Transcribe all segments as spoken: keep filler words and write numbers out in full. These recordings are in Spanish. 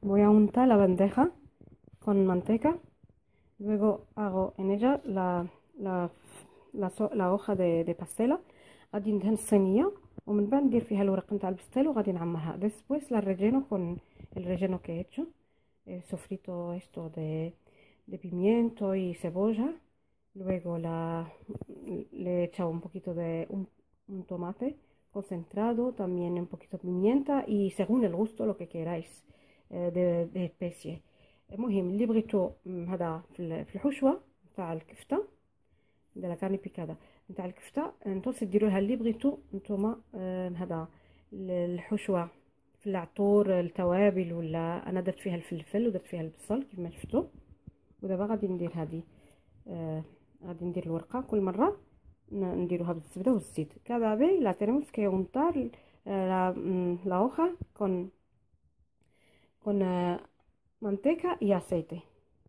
Voy a untar la bandeja con manteca. Luego hago en ella la, la, la, so- la hoja de, de pastela. غادي ندهن الصينية ومن بعد ندير فيها الورق نتاع البستيل وغادي نعمرها. Después la relleno con el relleno que he hecho. He sofrito esto de, de pimiento y cebolla. Luego la, le he echado un poquito de un, un tomate concentrado, también un poquito de pimienta y según el gusto lo que queráis eh, de, de especie. المهم اللي بغيتو هذا في في الحشوه نتاع الكفته de la carne picada نتاع الكفته نتو ديروا لها اللي بغيتو نتوما هذا الحشوه في العطور التوابل ولا انا درت فيها الفلفل ودرت فيها البصل كما شفتوا. ودابا غادي ندير هذه آه غادي ندير الورقه كل مره نديروها بالزبده والزيت. cada vez la tenemos que untar la, la hoja con con uh, manteca y aceite.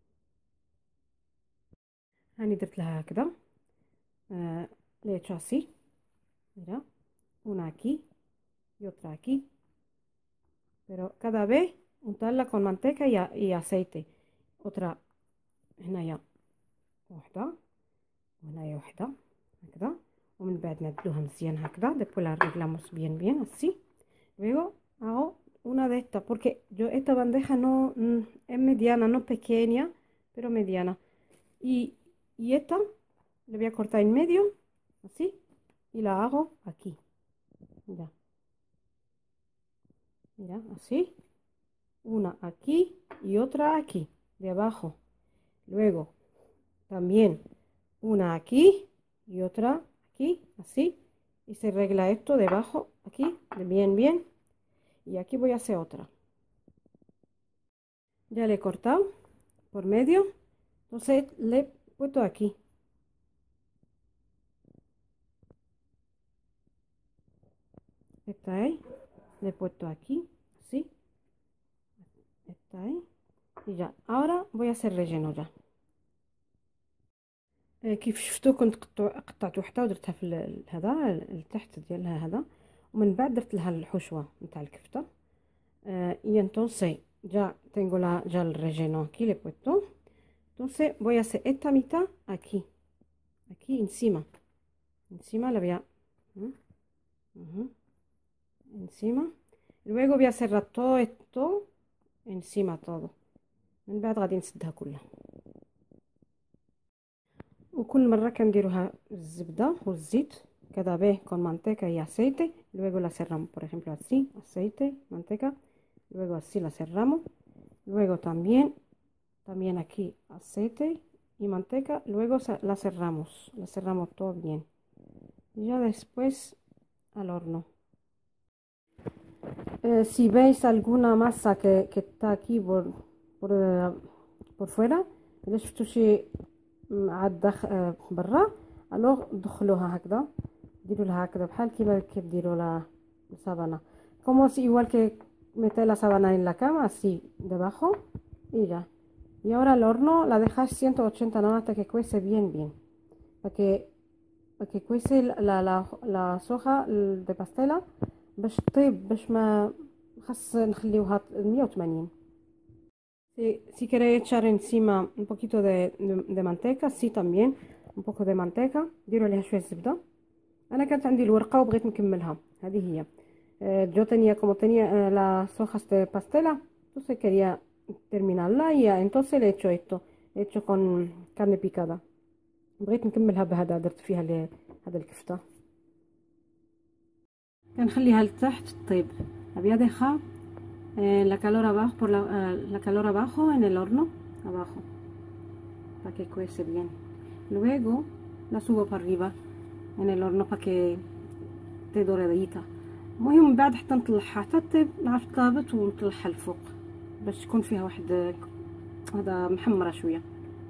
هاني درت لها هكذا آه le he hecho así, mira, una aquí y otra aquí, pero cada vez untarla con manteca y, y aceite. otra هنايا وحده وهنايا وحده هكذا ومن بعد نعدلوها مزيان هكذا. después la arreglamos bien bien así. luego hago una de estas porque yo esta bandeja no mm, es mediana, no pequeña, pero mediana. y, y esta le voy a cortar en medio así y la hago aquí, mira, mira, así, una aquí y otra aquí de abajo. Luego también una aquí y otra aquí, así, y se arregla esto debajo aquí de bien bien. Y aquí voy a hacer otra. Ya le he cortado por medio, entonces le he puesto aquí. Esta ahí, le he puesto aquí, así, esta ahí, y ya. Ahora voy a hacer relleno ya. كيف شفتوا كنت قطعت وحده ودرتها في هذا التحت ديالها هذا ومن بعد درت لها الحشوه نتاع الكفته. y entonces ya tengo la ya el relleno aquí, le he puesto. Entonces voy a hacer esta mitad aquí, aquí encima, encima la voy a uh -huh. encima. Luego voy a cerrar todo esto encima todo. من بعد غادي نسدها كلها. وكل مرة كنديروها الزبدة والزيت cada vez con manteca y aceite. Luego la cerramos, por ejemplo así, aceite, manteca, luego así la cerramos. Luego también también aquí aceite y manteca, luego la cerramos, la cerramos todo bien y ya después al horno. Eh, si veis alguna masa que, que está aquí por por, por fuera إذا شفتوا شي عاد داخل برا الوغ دخلوها هكذا ديروا لها هكذا بحال كيما كيف ديروا لها السابانا como si igual que meter la sábana en la cama así debajo y ya. y ahora al horno la dejas ciento ochenta no hasta que cuece bien bien para que para que cuece la la la soja de pastela باش طيب باش ما خاص نخليوها مية وثمانين. Si, si queréis echar encima un poquito de, de, de manteca, sí también, un poco de manteca, ديروا عليها شوية زبدة. أنا كانت عندي الورقة وبغيت نكملها، هذه هي. Yo tenía como tenía las hojas de pastela, entonces quería terminarla y entonces le he hecho esto, he hecho con carne picada. بغيت نكملها بهذا درت فيها هذا الكفتة. كنخليها لتحت طيب. Había dejado Eh, la calor abajo por la, uh, la calor abajo en el horno abajo para que cuece bien. Luego la subo para arriba en el horno para que esté doradita. المهم من بعد حتى نطلعها حتى طيب نعرف طابت ونطلعها لفوق باش تكون فيها واحد هذا محمره شويه.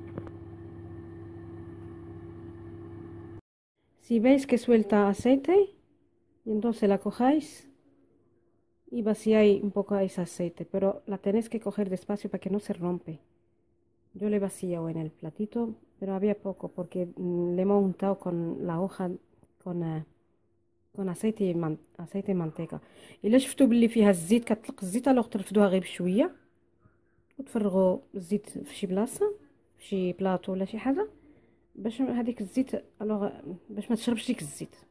Si veis que suelta aceite y entonces la cojáis y vaciáis un poco ese aceite, pero la tenéis que coger despacio para que no se rompe. Yo le he vaciado en el platito, pero había poco porque le hemos untado con la hoja con uh, con aceite y man, aceite y manteca. إلا شفتوا باللي فيها الزيت كتطلق الزيت الوغ ترفدوها غير بشويه وتفرغوا الزيت في شي بلاصه، في شي بلاطو ولا شي حاجه، باش هذيك الزيت الوغ باش ما تشربش ديك الزيت.